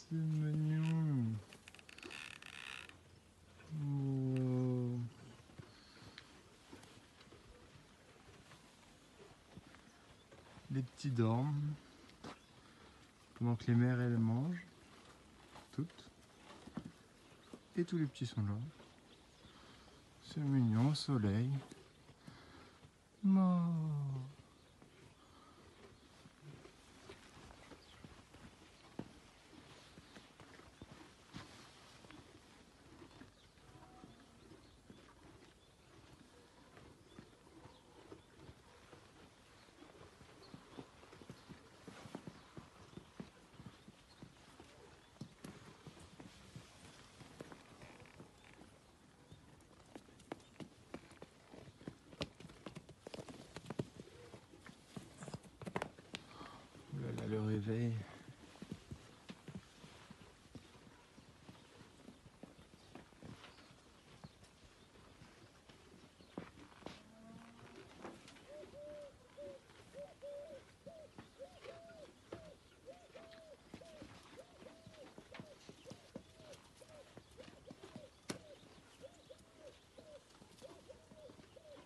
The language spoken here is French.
c'est mignon. Oh. Les petits dorment pendant que les mères elles mangent toutes et tous les petits sont là. C'est mignon au soleil. Oh. Oh là là, le réveil.